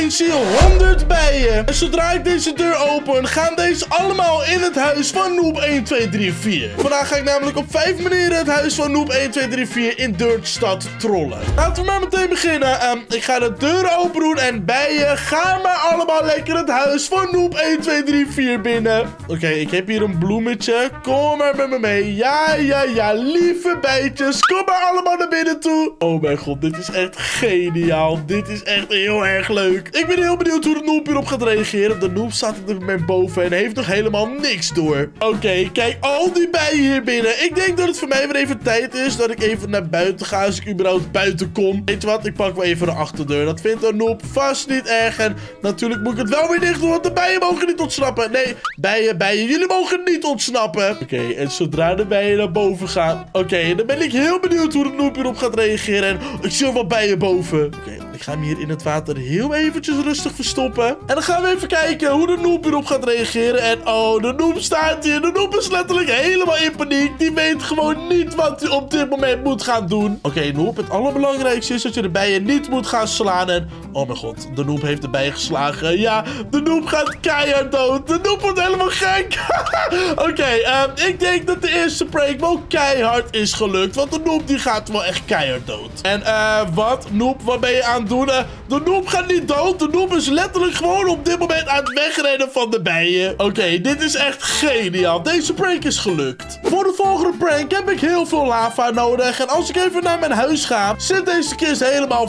ik zie 100 bijen. En zodra ik deze deur open, gaan deze allemaal in het huis van Noob 1, 2, 3, 4. Vandaag ga ik namelijk op 5 manieren het huis van Noob 1, 2, 3, 4 in Dirtstad trollen. Laten we maar meteen beginnen. Ik ga de deuren open doen en bijen gaan maar allemaal lekker het huis van Noob 1, 2, 3, 4 binnen. Oké, ik heb hier een bloemetje. Kom maar met me mee. Ja, lieve bijtjes. Kom maar allemaal naar binnen toe. Oh mijn god, dit is echt geniaal. Dit is echt heel erg leuk. Ik ben heel benieuwd hoe de Noob hierop gaat reageren. De Noob staat er op mijn boven en heeft nog helemaal niks door. Oké, kijk, al die bijen hier binnen. Ik denk dat het voor mij weer even tijd is dat ik even naar buiten ga als ik überhaupt buiten kom. Weet je wat? Ik pak wel even de achterdeur. Dat vindt de Noob vast niet erg. En natuurlijk moet ik het wel weer dicht doen, want de bijen mogen niet ontsnappen. Nee, bijen, jullie mogen niet ontsnappen. Oké, en zodra de bijen naar boven gaan. Oké, dan ben ik heel benieuwd hoe de Noob hierop gaat reageren. En ik zie wel bijen boven. Oké, ik ga hem hier in het water heel eventjes rustig verstoppen. En dan gaan we even kijken hoe de Noob hierop gaat reageren. En oh, de Noob staat hier. De Noob is letterlijk helemaal in paniek. Die weet gewoon niet wat hij op dit moment moet gaan doen. Oké, Noob, het allerbelangrijkste is dat je de bijen niet moet gaan slaan. En oh mijn god, de Noob heeft de bijen geslagen. Ja, de Noob gaat keihard dood. De Noob wordt helemaal gek. Oké, ik denk dat de eerste prank wel keihard is gelukt. Want de Noob die gaat wel echt keihard dood. En wat? Noob, wat ben je aan het doen? De Noob gaat niet dood. De Noob is letterlijk gewoon op dit moment aan het wegrennen van de bijen. Oké, dit is echt geniaal. Deze prank is gelukt. Voor de volgende prank heb ik heel veel lava nodig. En als ik even naar mijn huis ga, zit deze kist helemaal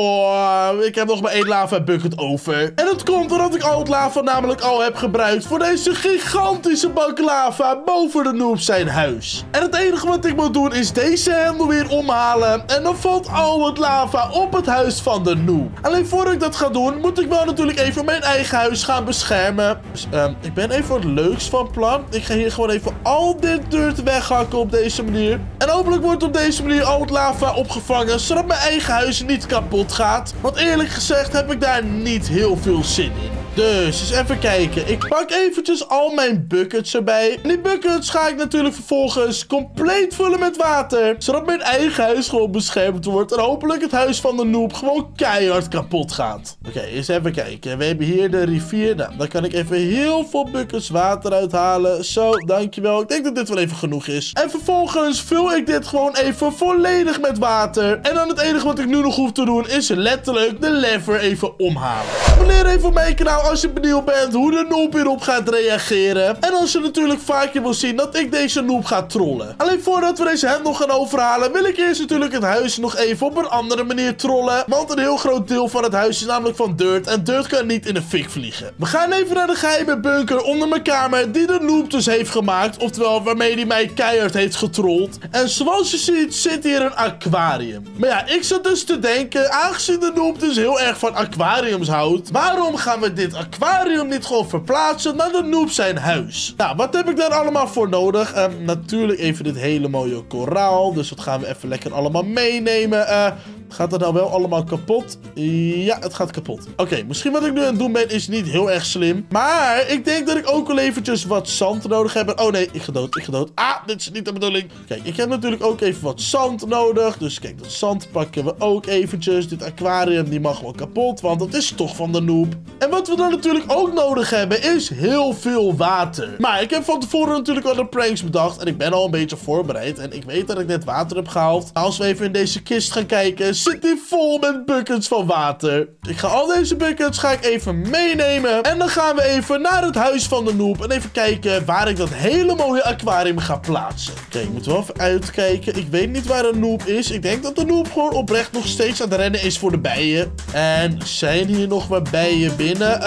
vol. Ik heb nog maar 1 lava bucket over. En het komt doordat ik al het lava namelijk al heb gebruikt voor deze gigantische bak lava boven de Noob zijn huis. En het enige wat ik moet doen is deze hendel weer omhalen. En dan valt al het lava op het huis van de Noob. Alleen voordat ik dat ga doen, moet ik wel natuurlijk even mijn eigen huis gaan beschermen. Dus ik ben even wat leuks van plan. Ik ga hier gewoon even al dit dirt weghakken op deze manier. En hopelijk wordt op deze manier al het lava opgevangen, zodat mijn eigen huis niet kapot gaat. Want eerlijk gezegd heb ik daar niet heel veel zin in. Dus eens even kijken. Ik pak eventjes al mijn buckets erbij. En die buckets ga ik natuurlijk vervolgens compleet vullen met water. Zodat mijn eigen huis gewoon beschermd wordt. En hopelijk het huis van de Noob gewoon keihard kapot gaat. Oké, eens even kijken. We hebben hier de rivier. Nou, dan kan ik even heel veel buckets water uithalen. Zo, dankjewel. Ik denk dat dit wel even genoeg is. En vervolgens vul ik dit gewoon even volledig met water. En dan het enige wat ik nu nog hoef te doen is letterlijk de lever even omhalen. Abonneer even op mijn kanaal als je benieuwd bent hoe de Noob hierop gaat reageren. En als je natuurlijk vaker wil zien dat ik deze Noob ga trollen. Alleen voordat we deze hendel gaan overhalen, wil ik eerst natuurlijk het huis nog even op een andere manier trollen. Want een heel groot deel van het huis is namelijk van dirt. En dirt kan niet in de fik vliegen. We gaan even naar de geheime bunker onder mijn kamer die de Noob dus heeft gemaakt. Oftewel waarmee hij mij keihard heeft getrold. En zoals je ziet zit hier een aquarium. Maar ja, ik zat dus te denken, aangezien de Noob dus heel erg van aquariums houdt, waarom gaan we dit aquarium niet gewoon verplaatsen naar de Noob zijn huis? Nou, wat heb ik daar allemaal voor nodig? Natuurlijk even dit hele mooie koraal. Dus dat gaan we even lekker allemaal meenemen. Gaat het nou wel allemaal kapot? Ja, het gaat kapot. Oké, misschien wat ik nu aan het doen ben is niet heel erg slim. Maar ik denk dat ik ook wel eventjes wat zand nodig heb. Oh nee, ik ga dood. Ah, dit is niet de bedoeling. Kijk, ik heb natuurlijk ook even wat zand nodig. Dus kijk, dat zand pakken we ook eventjes. Dit aquarium, die mag wel kapot, want dat is toch van de Noob. En wat we dan natuurlijk ook nodig hebben is heel veel water. Maar ik heb van tevoren natuurlijk al de pranks bedacht. En ik ben al een beetje voorbereid. En ik weet dat ik net water heb gehaald. Als we even in deze kist gaan kijken, zit die vol met buckets van water. Ik ga al deze buckets even meenemen. En dan gaan we even naar het huis van de Noob. En even kijken waar ik dat hele mooie aquarium ga plaatsen. Oké, ik moet wel even uitkijken. Ik weet niet waar de Noob is. Ik denk dat de Noob gewoon oprecht nog steeds aan het rennen is voor de bijen. En zijn hier nog wat bijen binnen?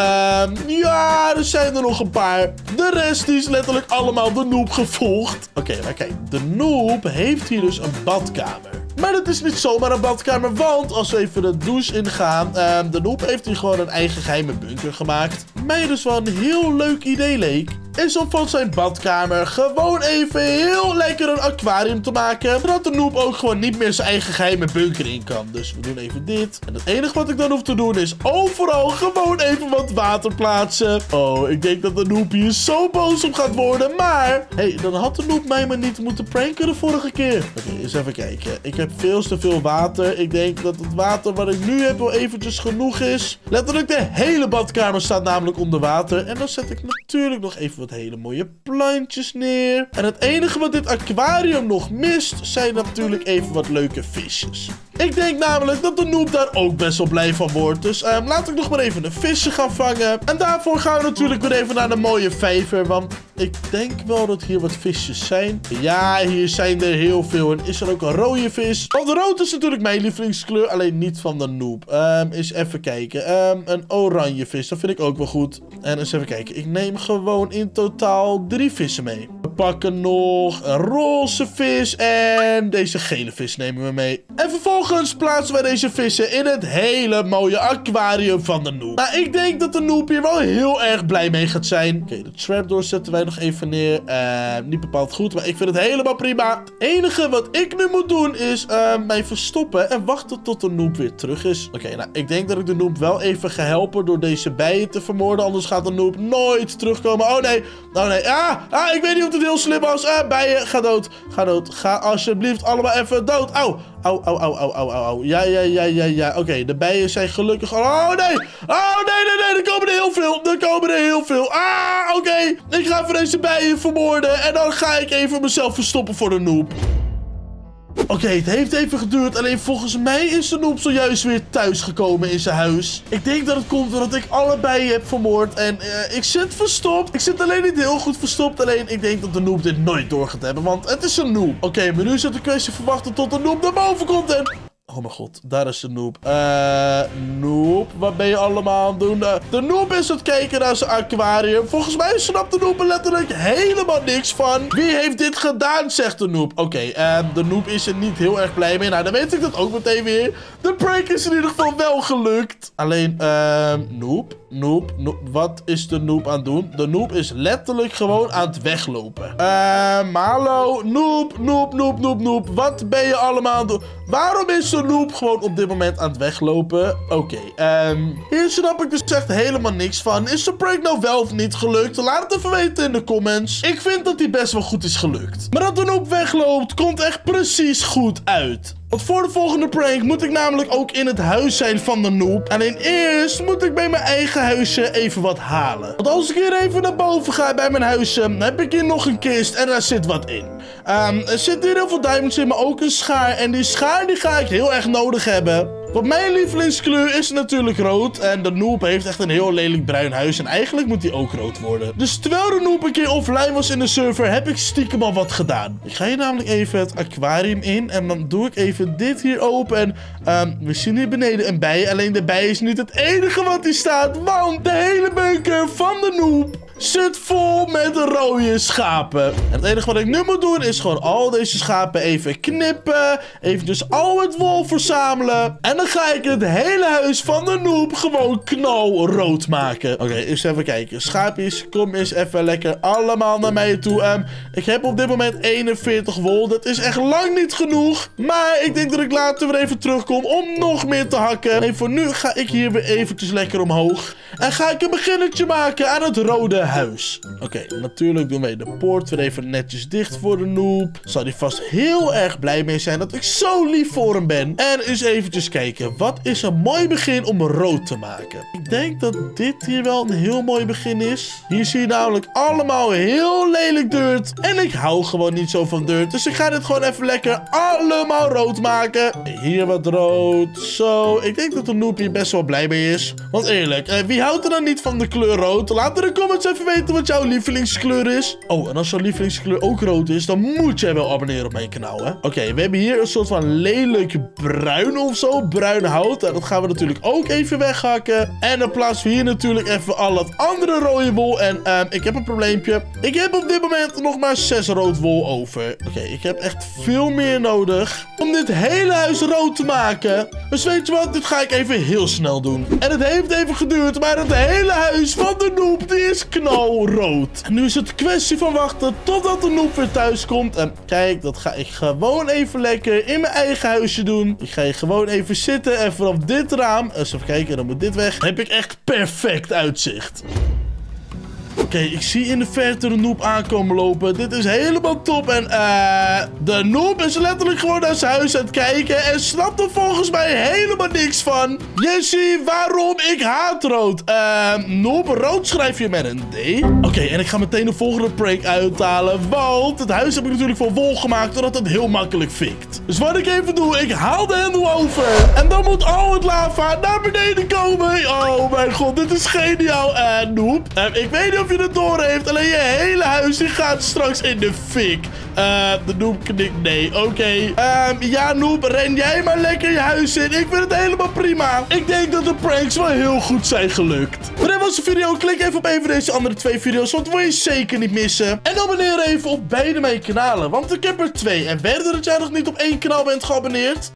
Ja, er zijn er nog een paar. De rest die is letterlijk allemaal de Noob gevolgd. Oké, maar kijk. De Noob heeft hier dus een badkamer. Maar dat is niet zomaar een badkamer, want als we even de douche ingaan, de Noob heeft hier gewoon een eigen geheime bunker gemaakt. Mij dus wel een heel leuk idee leek, is om van zijn badkamer gewoon even heel lekker een aquarium te maken. Zodat de noob ook gewoon niet meer zijn eigen geheime bunker in kan. Dus we doen even dit. En het enige wat ik dan hoef te doen is overal gewoon even wat water plaatsen. Oh, ik denk dat de noob hier zo boos op gaat worden. Maar, hey, dan had de noob mij maar niet moeten pranken de vorige keer. Oké, eens even kijken. Ik heb veel te veel water. Ik denk dat het water wat ik nu heb wel eventjes genoeg is. Letterlijk de hele badkamer staat namelijk onder water. En dan zet ik natuurlijk nog even wat hele mooie plantjes neer. En het enige wat dit aquarium nog mist, zijn natuurlijk even wat leuke visjes. Ik denk namelijk dat de noob daar ook best wel blij van wordt. Dus laat ik nog maar even een visje gaan vangen. En daarvoor gaan we natuurlijk weer even naar de mooie vijver. Want ik denk wel dat hier wat visjes zijn. Ja, hier zijn er heel veel. En is er ook een rode vis? Want rood is natuurlijk mijn lievelingskleur. Alleen niet van de noob. Eens even kijken. Een oranje vis. Dat vind ik ook wel goed. En eens even kijken. Ik neem gewoon in totaal 3 vissen mee. We pakken nog een roze vis. En deze gele vis nemen we mee. En vervolgens plaatsen wij deze vissen in het hele mooie aquarium van de noob. Nou, ik denk dat de noob hier wel heel erg blij mee gaat zijn. Oké, de trapdoor zetten wij nog even neer. Niet bepaald goed, maar ik vind het helemaal prima. Het enige wat ik nu moet doen is mij verstoppen en wachten tot de noob weer terug is. Oké, nou, ik denk dat ik de noob wel even ga helpen door deze bijen te vermoorden. Anders gaat de noob nooit terugkomen. Oh nee, oh nee. Ik weet niet of het heel slim was. Bijen, ga dood. Ga dood. Ga alsjeblieft allemaal even dood. Au. Au. Ja. Oké, de bijen zijn gelukkig. Oh nee. Er komen er heel veel. Oké. Ik ga even deze bijen vermoorden. En dan ga ik even mezelf verstoppen voor de noob. Oké, het heeft even geduurd. Alleen volgens mij is de noob zojuist weer thuis gekomen in zijn huis. Ik denk dat het komt doordat ik alle bijen heb vermoord. En ik zit verstopt. Ik zit alleen niet heel goed verstopt. Alleen ik denk dat de noob dit nooit door gaat hebben. Want het is een noob. Oké, maar nu is het een kwestie van wachten tot de noob naar boven komt. En... oh mijn god, daar is de noob. Noob, wat ben je allemaal aan het doen? De noob is het kijken naar zijn aquarium. Volgens mij snapt de noob er letterlijk helemaal niks van. Wie heeft dit gedaan, zegt de noob. Oké, de noob is er niet heel erg blij mee. Nou, dan weet ik dat ook meteen weer. De prank is in ieder geval wel gelukt. Alleen, noob. Wat is de noob aan het doen? De noob is letterlijk gewoon aan het weglopen. Hallo, noob. Wat ben je allemaal aan het doen? Waarom is de noob gewoon op dit moment aan het weglopen? Oké, hier snap ik dus echt helemaal niks van. Is de prank nou wel of niet gelukt? Laat het even weten in de comments. Ik vind dat die best wel goed is gelukt. Maar dat de noob wegloopt, komt echt precies goed uit. Want voor de volgende prank moet ik namelijk ook in het huis zijn van de noob. Alleen eerst moet ik bij mijn eigen huisje even wat halen. Want als ik hier even naar boven ga bij mijn huisje, heb ik hier nog een kist en daar zit wat in. Er zitten hier heel veel diamonds in, maar ook een schaar. En die schaar die ga ik heel erg nodig hebben. Want mijn lievelingskleur is natuurlijk rood. En de noob heeft echt een heel lelijk bruin huis. En eigenlijk moet die ook rood worden. Dus terwijl de noob een keer offline was in de server, heb ik stiekem al wat gedaan. Ik ga hier namelijk even het aquarium in. En dan doe ik even dit hier open. En we zien hier beneden een bij. Alleen de bij is niet het enige wat hier staat. Want de hele bunker van de noob zit vol met rode schapen. En het enige wat ik nu moet doen is gewoon al deze schapen even knippen. Eventjes al het wol verzamelen. En dan ga ik het hele huis van de noob gewoon knalrood maken. Oké, eens even kijken. Schaapjes, kom eens even lekker allemaal naar mij toe. Ik heb op dit moment 41 wol. Dat is echt lang niet genoeg. Maar ik denk dat ik later weer even terugkom om nog meer te hakken. En voor nu ga ik hier weer eventjes lekker omhoog. En ga ik een beginnetje maken aan het rode huis. Oké, natuurlijk doen wij de poort weer even netjes dicht voor de noob. Zal hij vast heel erg blij mee zijn dat ik zo lief voor hem ben. En eens eventjes kijken. Wat is een mooi begin om rood te maken? Ik denk dat dit hier wel een heel mooi begin is. Hier zie je namelijk allemaal heel lelijk dirt. En ik hou gewoon niet zo van dirt. Dus ik ga dit gewoon even lekker allemaal rood maken. Hier wat rood. Zo. Ik denk dat de noob hier best wel blij mee is. Want eerlijk, wie houdt er dan niet van de kleur rood? Laat in de comments even weten wat jouw lievelingskleur is. Oh, en als jouw lievelingskleur ook rood is, dan moet jij wel abonneren op mijn kanaal, hè? Oké, we hebben hier een soort van lelijk bruin of zo. Bruin hout. En dat gaan we natuurlijk ook even weghakken. En dan plaatsen we hier natuurlijk even al het andere rode wol. En ik heb een probleempje. Ik heb op dit moment nog maar 6 rood wol over. Oké, ik heb echt veel meer nodig om dit hele huis rood te maken. Dus weet je wat? Dit ga ik even heel snel doen. En het heeft even geduurd, maar het hele huis van de noob, die is knap. knal rood. En nu is het kwestie van wachten totdat de noob weer thuis komt. En kijk, dat ga ik gewoon even lekker in mijn eigen huisje doen. Ik ga hier gewoon even zitten en vanaf dit raam, eens even kijken, dan moet dit weg, heb ik echt perfect uitzicht. Oké, ik zie in de verte de noob aankomen lopen. Dit is helemaal top. En de noob is letterlijk gewoon naar zijn huis aan het kijken. En snapt er volgens mij helemaal niks van. Jessie, waarom? Ik haat rood. Noob, rood schrijf je met een D. Oké, en ik ga meteen de volgende prank uithalen. Want het huis heb ik natuurlijk van wol gemaakt. Zodat het heel makkelijk fikt. Dus wat ik even doe, ik haal de hendel over. En dan moet al het lava naar beneden komen. Oh mijn god, dit is geniaal. Noob, ik weet niet of je het door heeft. Alleen je hele huis die gaat straks in de fik. De noob knikt nee. Oké. Ja, noob, ren jij maar lekker je huis in. Ik vind het helemaal prima. Ik denk dat de pranks wel heel goed zijn gelukt. Maar dit was de video. Klik even op een van deze andere 2 video's. Want dat wil je zeker niet missen. En abonneer even op beide mijn kanalen. Want ik heb er 2. En verder dat jij nog niet op 1 kanaal bent geabonneerd.